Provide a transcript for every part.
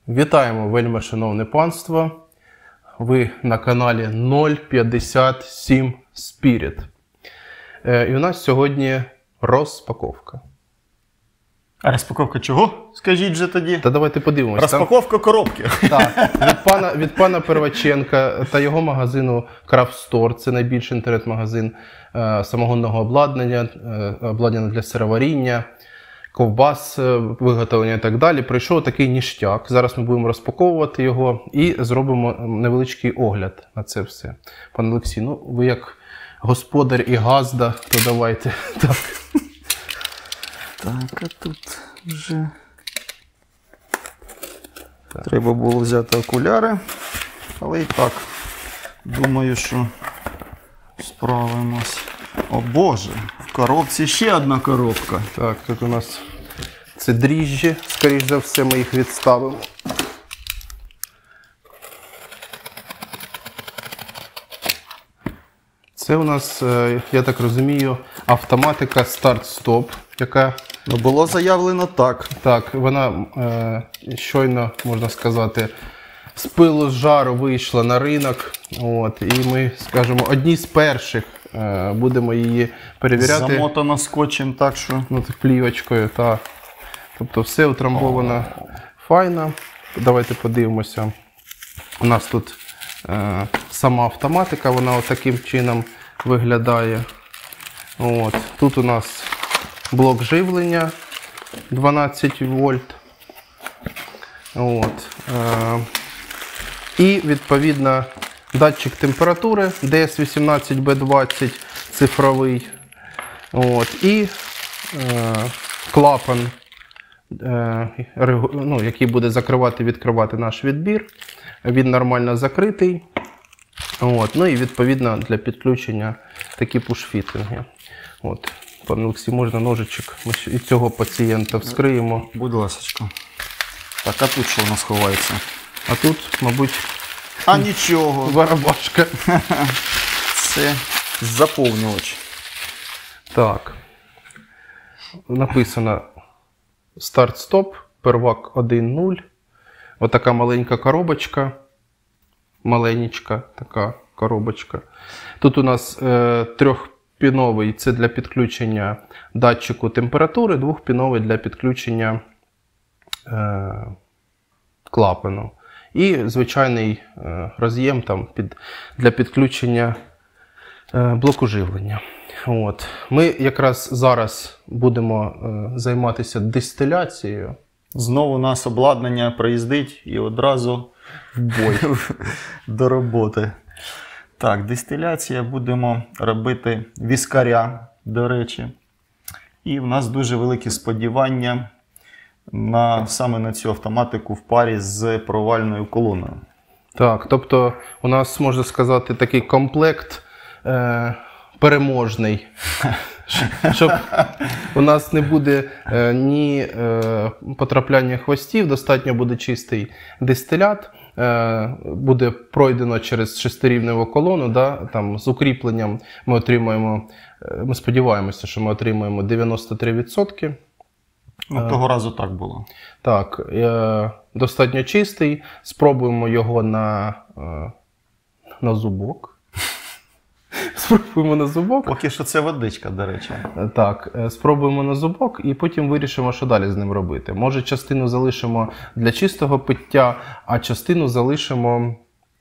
Вітаємо, вельми шановне панство. Ви на каналі 057 Spirit. І у нас сьогодні розпаковка. А розпаковка чого? Скажіть же тоді. Та давайте подивимось. Розпаковка коробки. Так, від пана Перваченка та його магазину Craft Store. Це найбільший інтернет-магазин самогонного обладнання, обладнання для сироваріння, ковбас, виготовлення і так далі. Прийшов такий ніштяк. Зараз ми будемо розпаковувати його і зробимо невеличкий огляд на це все. Пан Олексій, ну ви як господар і газда, то давайте. Так. Так, а тут вже треба було взяти окуляри, але і так, думаю, що справимось. О Боже, в коробці ще одна коробка. Так, тут у нас це дріжджі, скоріш за все ми їх відставимо. Це у нас, я так розумію, автоматика старт-стоп, яка... Ну, було заявлено так. Так, вона щойно, можна сказати, з пилу з жару вийшла на ринок. От, і ми, скажімо, одні з перших будемо її перевіряти. Замотано скотчем так, що... Ну, плівочкою, так. Тобто все утрамбовано файно. Давайте подивимося. У нас тут сама автоматика, вона от таким чином виглядає. От. Тут у нас блок живлення 12 вольт. От. І відповідно датчик температури DS18B20 цифровий. От. І клапан, який буде закривати-відкривати наш відбір. Він нормально закритий. От. Ну і відповідно для підключення такі пуш-фітинги. От. Пане Олексій, можна ножичок? Ми і цього пацієнта вскриємо. Будь ласочка. Так, а тут що у нас ховається? А тут, мабуть, а нічого. Барабашка. Це заповнювач. Так. Написано старт-стоп, первак 1.0. Отака маленька коробочка. Маленечка така коробочка. Тут у нас трьохпіновий, це для підключення датчику температури, двохпіновий для підключення клапану. І звичайний роз'єм там для підключення блоку живлення. От. Ми якраз зараз будемо займатися дистиляцією. Знову у нас обладнання приїздить і одразу в бой до роботи. Так, дистиляція будемо робити віскаря, до речі. І в нас дуже великі сподівання саме на цю автоматику в парі з провальною колоною. Так, тобто у нас, можна сказати, такий комплект переможний. Щоб у нас не буде ні потрапляння хвостів, достатньо буде чистий дистилят, буде пройдено через шестирівневу колону, да, там, з укріпленням ми отримаємо, ми сподіваємося, що ми отримаємо 93%. Ну, того разу так було. Так, достатньо чистий, спробуємо його на зубок. Спробуємо на зубок. Поки що це водичка, до речі. Так, спробуємо на зубок і потім вирішимо, що далі з ним робити. Може, частину залишимо для чистого пиття, а частину залишимо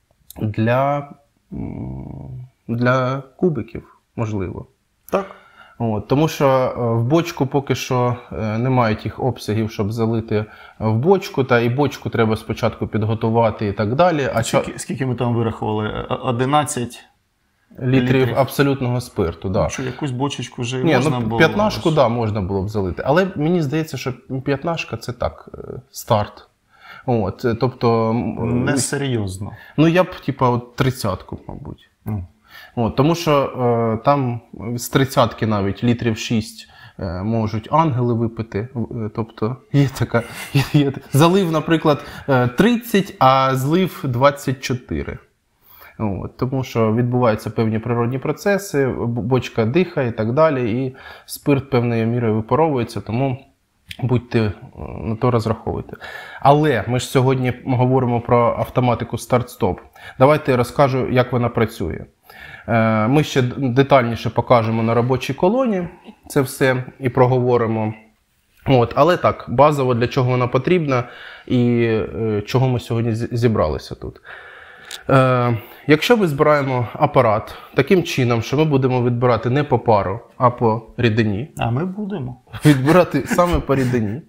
для кубиків, можливо. Так. От, тому що в бочку поки що немає тих обсягів, щоб залити в бочку, та і бочку треба спочатку підготувати і так далі. Скільки ми там вирахували? 11 літрів абсолютного спирту, так. Да. Що, якусь бочечку вже можна було? П'ятнашку, да, можна було б залити. Але мені здається, що п'ятнашка – це так, старт. От, тобто... Несерйозно. Ну, я б, от 30-ку, мабуть. От, тому що там з 30-ки навіть літрів 6 можуть ангели випити. Тобто є така... залив, наприклад, 30, а злив 24. От, тому що відбуваються певні природні процеси, бочка дихає і так далі, і спирт певною мірою випаровується, тому Будьте на то розраховуйте. Але ми ж сьогодні говоримо про автоматику старт-стоп. Давайте я розкажу, як вона працює. Ми ще детальніше покажемо на робочій колоні це все і проговоримо. Але так, базово, для чого вона потрібна і чого ми сьогодні зібралися тут. Якщо ми збираємо апарат таким чином, що ми будемо відбирати не по пару, а по рідині. А ми будемо. Відбирати саме по рідині.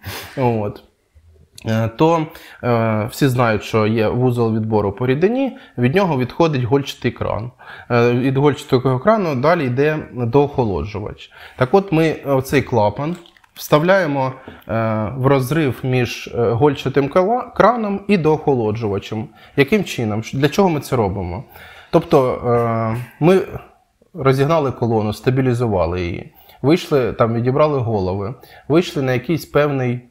То всі знають, що є вузол відбору по рідині, від нього відходить гольчатий кран. Від гольчатого крану далі йде доохолоджувач. Так от ми цей клапан вставляємо в розрив між гольчатим краном і доохолоджувачем. Яким чином? Для чого ми це робимо? Тобто ми розігнали колону, стабілізували її, вийшли, там відібрали голови, вийшли на якийсь певний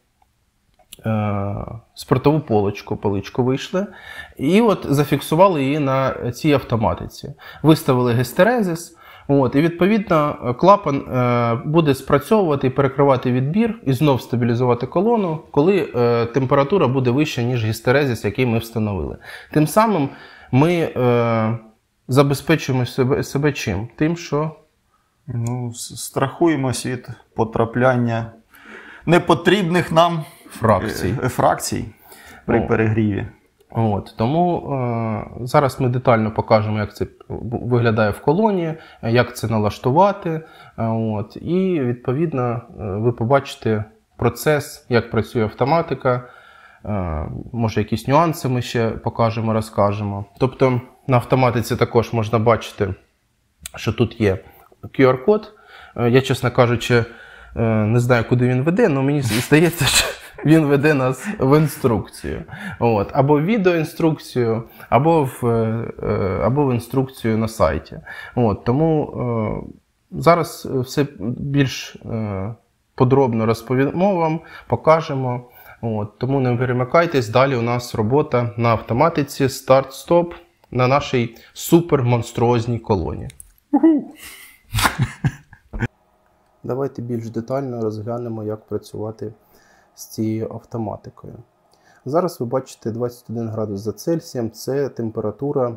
спиртову паличку вийшли, і от зафіксували її на цій автоматиці. Виставили гістерезис, і відповідно клапан буде спрацьовувати і перекривати відбір, і знов стабілізувати колону, коли температура буде вища, ніж гістерезис, який ми встановили. Тим самим ми забезпечуємо себе чим? Тим, що страхуємось від потрапляння непотрібних нам фракцій при перегріві. Тому зараз ми детально покажемо, як це виглядає в колоні, як це налаштувати. І відповідно ви побачите процес, як працює автоматика. Може якісь нюанси ми ще покажемо, розкажемо. Тобто на автоматиці також можна бачити, що тут є QR-код. Я, чесно кажучи, не знаю, куди він веде, але мені здається, що він веде нас в інструкцію. Або в відеоінструкцію, або в інструкцію на сайті. Тому зараз все більш подробно розповімо вам, покажемо. Тому не перемикайтесь, далі у нас робота на автоматиці старт-стоп на нашій супермонструозній колоні. Давайте більш детально розглянемо, як працювати з цією автоматикою. Зараз ви бачите 21 градус за Цельсієм, це температура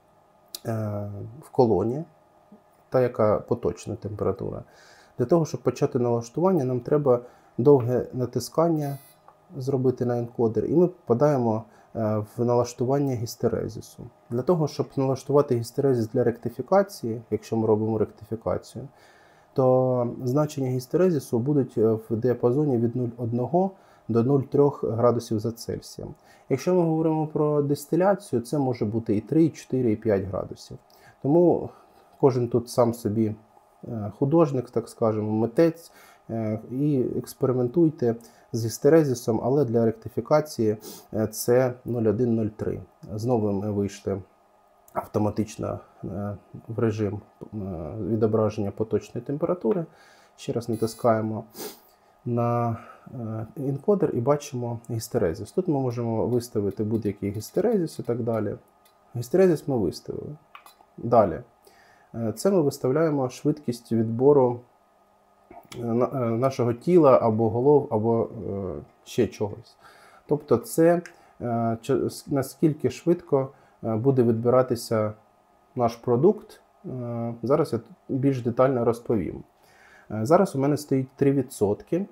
в колоні, та яка поточна температура. Для того, щоб почати налаштування, нам треба довге натискання зробити на енкодер, і ми попадаємо в налаштування гістерезису. Для того, щоб налаштувати гістерезис для ректифікації, якщо ми робимо ректифікацію, то значення гістерезису будуть в діапазоні від 0,1 до 0,3 градусів за Цельсієм. Якщо ми говоримо про дистиляцію, це може бути і 3, і 4, і 5 градусів. Тому кожен тут сам собі художник, так скажемо, митець, і експериментуйте з гістерезисом, але для ректифікації це 0,1-0,3. Знову ми вийшли автоматично в режим відображення поточної температури. Ще раз натискаємо на енкодер і бачимо гістерезис. Тут ми можемо виставити будь-який гістерезис і так далі. Гістерезис ми виставили. Далі. Це ми виставляємо швидкість відбору нашого тіла або голов, або ще чогось. Тобто це наскільки швидко буде відбиратися наш продукт. Зараз я більш детально розповім. Зараз у мене стоїть 3%.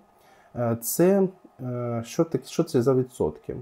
Що це за відсотки?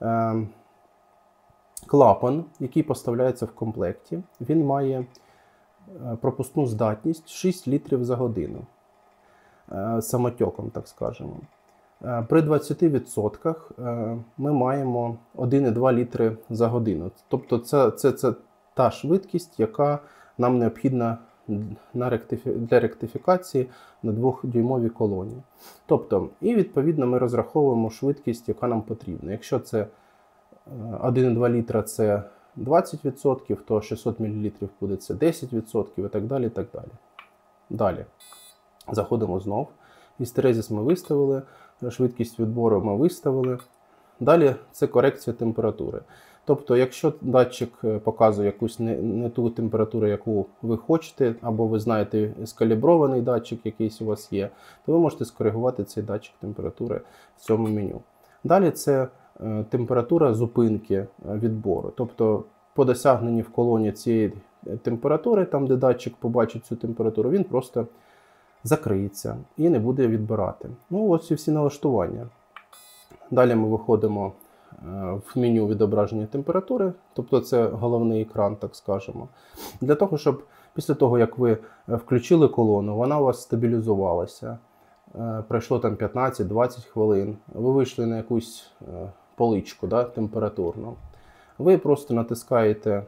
Клапан, який поставляється в комплекті, він має пропускну здатність 6 літрів за годину. Самотеком, так скажемо. При 20% ми маємо 1,2 літри за годину. Тобто це та швидкість, яка нам необхідна для ректифікації на 2-дюймовій колоні. Тобто, і відповідно ми розраховуємо швидкість, яка нам потрібна. Якщо це 1,2 літра це 20%, то 600 мл буде це 10% і так далі, і так далі. Далі. Заходимо знов. Гістерезис ми виставили, швидкість відбору ми виставили. Далі це корекція температури. Тобто, якщо датчик показує якусь не ту температуру, яку ви хочете, або ви знаєте скалібрований датчик якийсь у вас є, то ви можете скоригувати цей датчик температури в цьому меню. Далі це температура зупинки відбору. Тобто, по досягненні в колоні цієї температури, там де датчик побачить цю температуру, він просто закриється і не буде відбирати. Ну, ось і всі налаштування. Далі ми виходимо в меню відображення температури, тобто це головний екран, так скажемо. Для того, щоб після того, як ви включили колону, вона у вас стабілізувалася. Пройшло там 15-20 хвилин, ви вийшли на якусь поличку, да, температурну. Ви просто натискаєте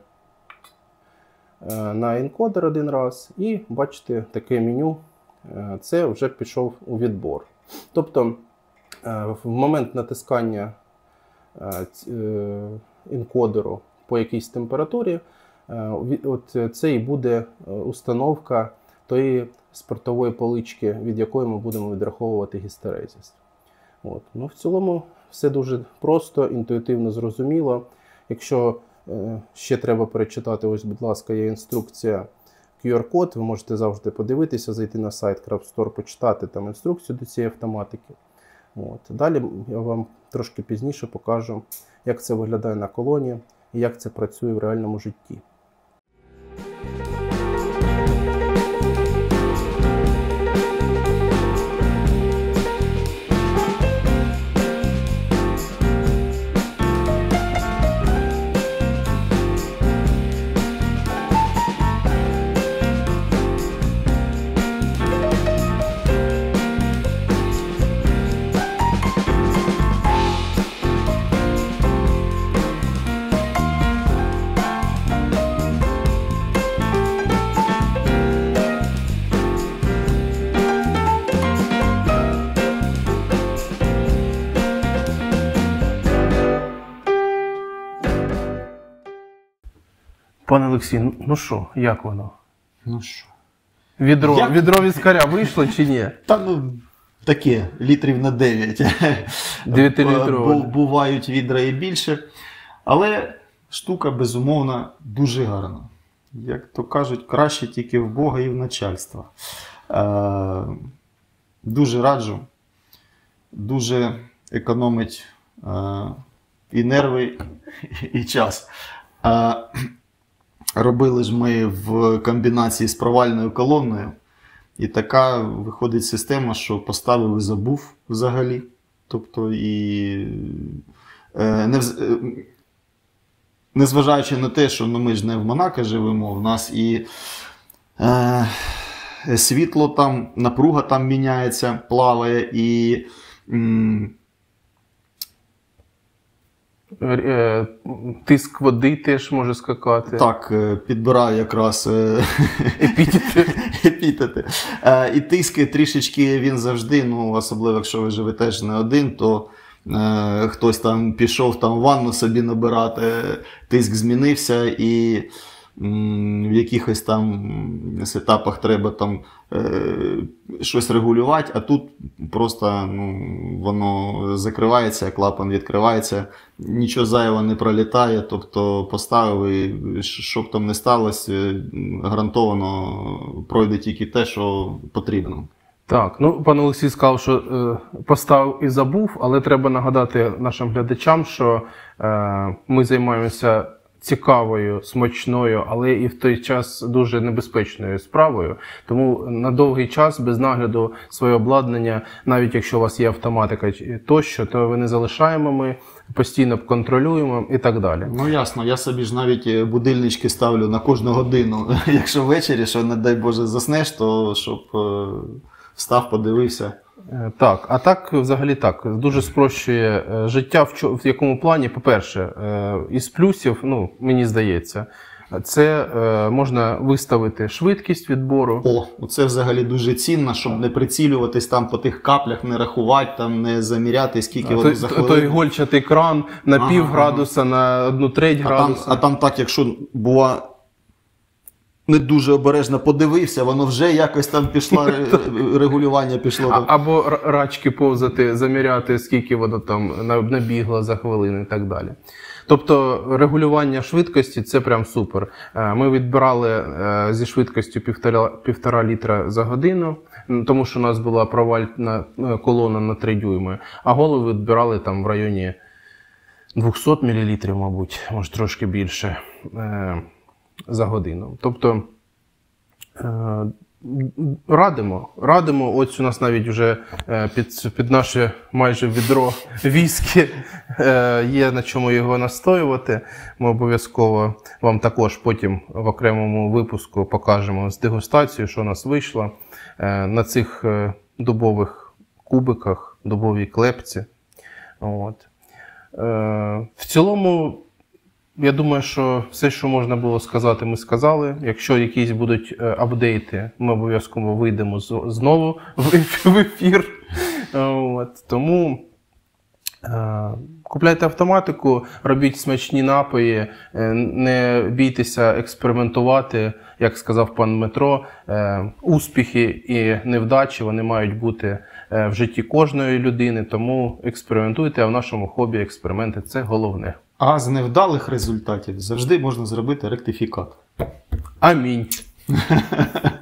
на енкодер один раз і бачите таке меню, це вже пішов у відбор. Тобто в момент натискання енкодеру по якійсь температурі, це і буде установка тої спиртової полички, від якої ми будемо відраховувати гістерезис. Ну, в цілому все дуже просто, інтуїтивно, зрозуміло. Якщо ще треба перечитати, ось, будь ласка, є інструкція, QR-код, ви можете завжди подивитися, зайти на сайт CraftStore, почитати там інструкцію до цієї автоматики. Далі я вам трошки пізніше покажу, як це виглядає на колоні і як це працює в реальному житті. Пане Олексій, ну що, як воно? Ну що? Відро віскаря вийшло чи ні? Та ну, таке, літрів на 9. 9-літрове. Бувають відра і більше. Але штука, безумовно, дуже гарна. Як то кажуть, краще тільки в Бога і в начальства. Дуже раджу. Дуже економить і нерви, і час. Робили ж ми в комбінації з провальною колонною. І така виходить система, що поставив і забув взагалі. Тобто, і незважаючи на те, що ми ж не в Монако живемо, в нас і світло там, напруга там міняється, плаває, і тиск води теж може скакати. Так, підбираю якраз епітети. І тиск трішечки він завжди, ну, особливо якщо ви живете ж не один, то хтось там пішов там ванну собі набирати, тиск змінився, і в якихось там сетапах треба там щось регулювати, а тут просто воно закривається, клапан відкривається, нічого зайвого не пролітає, тобто поставив і що б там не сталося, гарантовано пройде тільки те, що потрібно. Так, ну пан Олексій сказав, що поставив і забув, але треба нагадати нашим глядачам, що ми займаємося цікавою, смачною, але і в той час дуже небезпечною справою. Тому на довгий час без нагляду своє обладнання, навіть якщо у вас є автоматика тощо, то ви не залишаємо, ми постійно контролюємо і так далі. Ну ясно, я собі ж навіть будильнички ставлю на кожну годину. Якщо ввечері, що не дай Боже заснеш, то щоб встав, подивився. Так, а так взагалі так, дуже спрощує життя в якому плані, по-перше, із плюсів, мені здається, це можна виставити швидкість відбору. О, це взагалі дуже цінно, щоб не прицілюватись там по тих каплях, не рахувати, там, не заміряти, скільки воно за хвилину. Той гольчатий кран на пів градуса, на 1/3 градуса. А там так, якщо була не дуже обережно подивився, воно вже якось там пішло, регулювання пішло. Або рачки повзати, заміряти, скільки воно там набігло за хвилину і так далі. Тобто регулювання швидкості – це прям супер. Ми відбирали зі швидкістю 1,5 літра за годину, тому що у нас була провальна колона на 3 дюйми, а голови відбирали там в районі 200 мл, мабуть, може трошки більше за годину. Тобто радимо. Ось у нас навіть вже під наше майже відро віскі є на чому його настоювати. Ми обов'язково вам також потім в окремому випуску покажемо з дегустацією, що у нас вийшло на цих дубових кубиках, дубовій клепці. От. В цілому, я думаю, що все, що можна було сказати, ми сказали. Якщо якісь будуть апдейти, ми обов'язково вийдемо знову в ефір. От. Тому купляйте автоматику, робіть смачні напої, не бійтеся експериментувати, як сказав пан Дмитро. Успіхи і невдачі, вони мають бути в житті кожної людини, тому експериментуйте, а в нашому хобі експерименти – це головне. А з невдалих результатів завжди можна зробити ректифікат. Амінь.